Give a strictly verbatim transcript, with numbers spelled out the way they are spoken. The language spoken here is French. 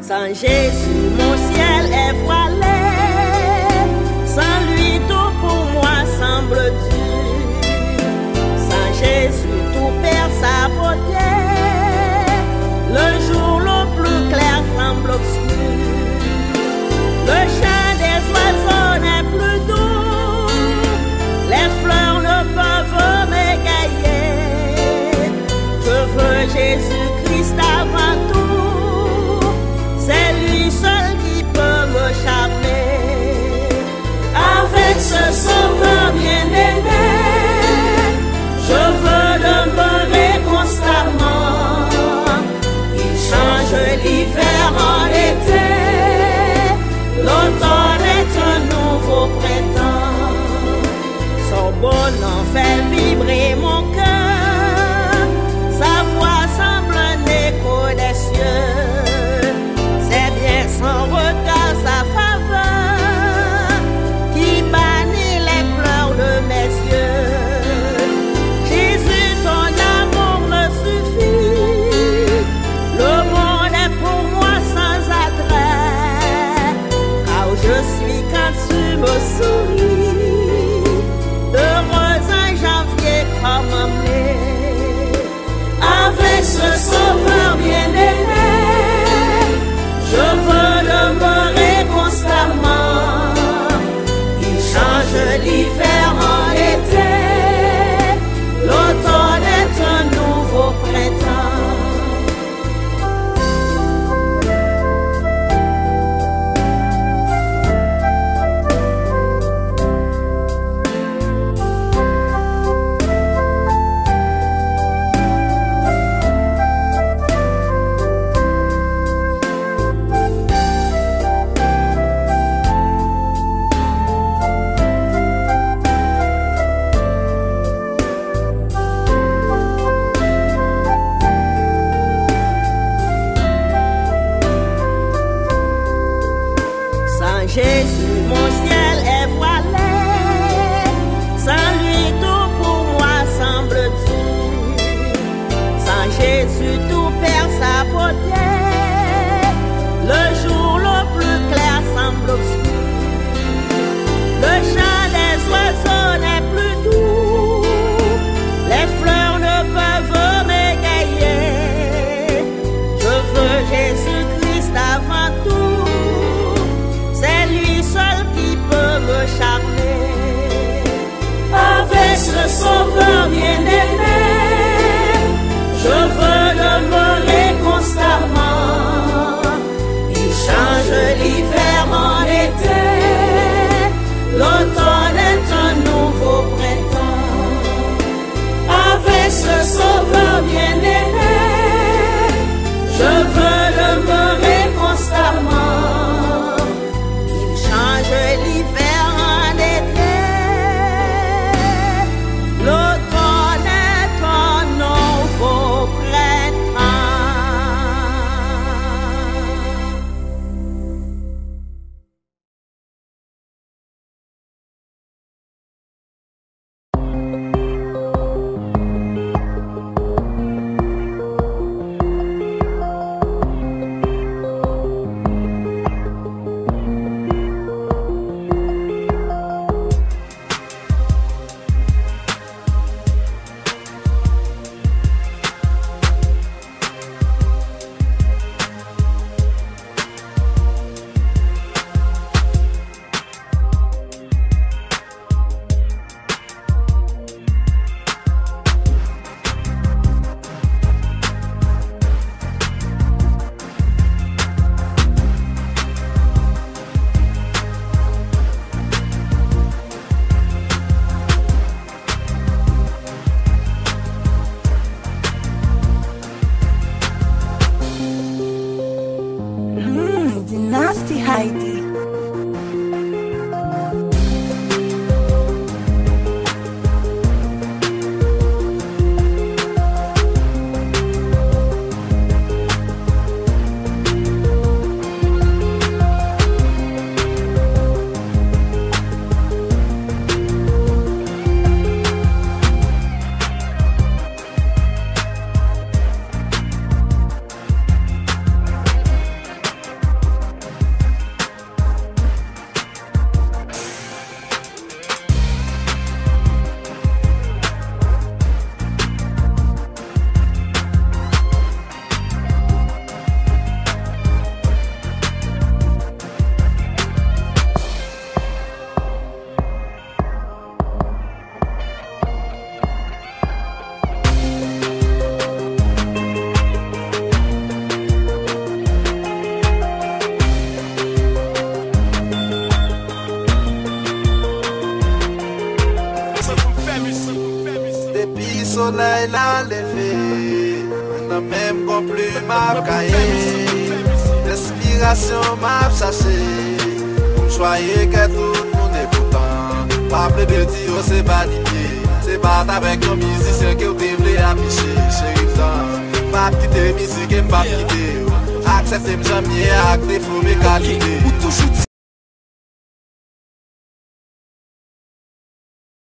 Sans Jésus, mon ciel est voilé. Sans lui, tout pour moi semble dur. Sans Jésus, tout perd sa beauté. Le jour le plus clair semble obscur. Le chant des oiseaux n'est plus doux. Les fleurs ne peuvent m'égayer. Je veux Jésus-Christ avant tout. C'est lui seul qui peut me charmer. Avec ce sauveur bien-aimé, je veux demeurer constamment. Il change l'hiver en été. L'automne est un nouveau printemps. Son bon nom fait vibrer mon cœur. Sa voix semble un écho des cieux. C'est bien son regard, sa faveur qui bannit les pleurs de mes yeux. Jésus, ton amour me suffit. Le monde est pour moi sans attrait. Car je suis quand tu me souris. Heureuse en janvier. Depuis soleil l'a levé, on même qu'on plus m'a caillé. L'inspiration m'a cherché, pour choyer que tout le monde est content. Pas plus de dire c'est vanité, c'est pas avec un musicien que vous devez afficher. Chérie, pas quitter musique et pas quitter. Acceptez mes amis et acte défaut mes qualités. Ou toujours